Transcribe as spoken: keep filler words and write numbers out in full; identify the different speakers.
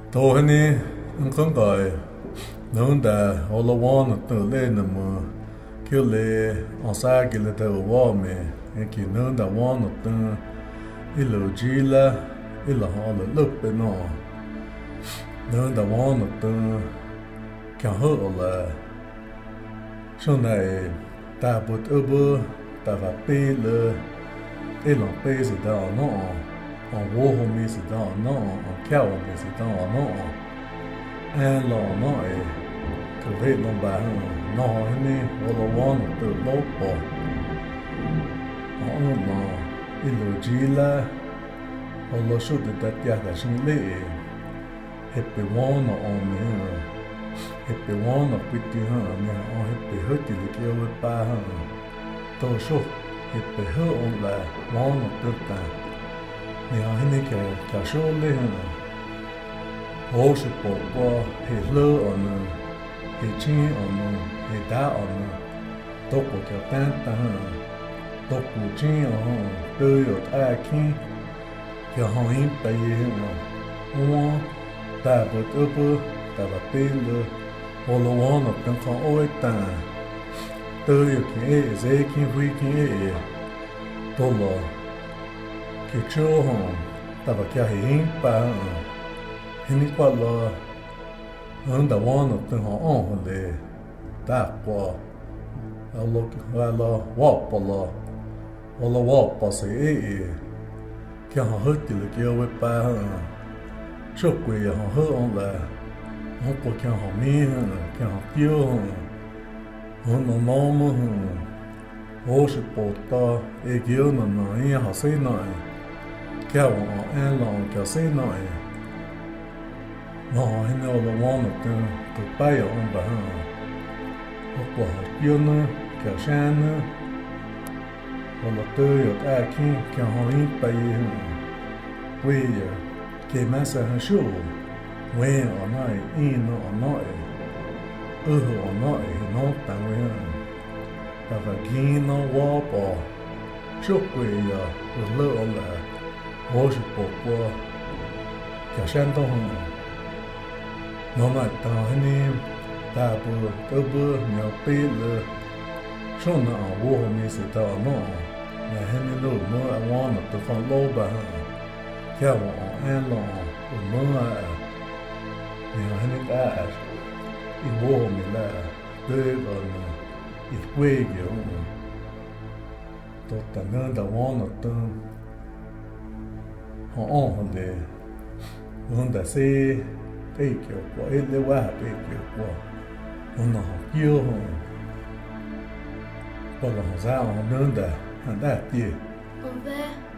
Speaker 1: Tô hả nè, anh không gọi nâng đã ô lô vòn tự lên nè mà kêu lê ở xa kì lê tàu vò mẹ anh kì nâng đã vòn tự ý lô chí là ý lô họ lô lúc bên nọ nâng đã vòn tự kèo hơ là sau này ta bột ơ bơ ta và bê lơ ý lô bê gì đó nọ ở vô hồ mi gì đó nọ ở kèo mi gì đó nọ anh lò nọ ấy cứ vậy lòng bà nọ nè vô lô vòn tự lốp bỏ họ nó ý lô chí là họ lô số tự ta tia ta sinh lệ hết bị vòn nó ôm mẹ hết bị vòn nó bị tiêu hả mẹ họ hết bị hết thì kêu với ba hả tô số hết bị hết ông là vòn nó tự ta mẹ họ hết cái cái số lệ hả hồ sự bộ qua hệ lơ ở nơi hệ chi ở nơi hệ đá ở nơi tốc của kéo tan ta tốc của chi ở tươi ở ta khi kéo họ hin bay hả mua ta vượt ơ bơ ta và tên lơ hồ lô hoa nó đang khó ôi ta tươi ở khi dễ khi vui khi tô lò khi chỗ hả ta và kéo hin ba hình như qua là hơn đầu one of them họ on hole ta qua a look là là walk là là walk pa sẽ cái họ hết thì là kêu với ba số quỷ họ hết on là họ có cái họ mi cái họ tiêu họ nó nó mà họ sẽ bỏ ta cái kêu nó nói họ sẽ nói cái họ ăn lòng cái sẽ nói nó hình như là món một cái cái bay ở ông bà họ bỏ tiêu nữa kéo sang nữa hoặc là tươi ở ta khi kéo họ ít bay quê cái mà sẽ hơi sâu quê ở nơi in ở nơi ở ở nơi nó tăng quê và và khi nó qua bỏ chúc quê ở lỡ là họ sẽ bỏ qua kéo sang đâu không nó nói ta hả ta bơ tớ bơ nhau bê lơ số nó ở vô hồ mi sẽ ta nó là hả nè lô mơ ở ngoài nó tớ phong lô bà theo họ ăn lò ở mơ à nhiều hả nè ta in vô hồ mi là tớ còn ít quê kiểu tôi ta nên ta ngoài nó tớ họ ăn hồn đề hồn ta xe cái kiểu của ấy lấy qua cái kiểu của ông nó học yêu hông còn là họ ra họ nên để hắn đã tiền
Speaker 2: ông về